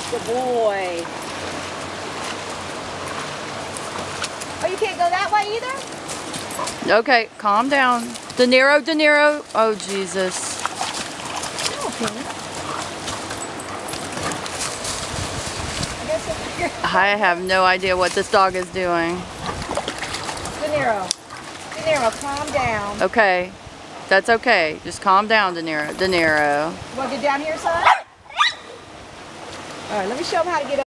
Good boy. Oh, you can't go that way either? Okay, calm down. DeNiro, DeNiro. Oh, Jesus. Okay. I have no idea what this dog is doing. DeNiro. DeNiro, calm down. Okay. That's okay. Just calm down, DeNiro. DeNiro. You want to get down here, son? All right, let me show him how to get up.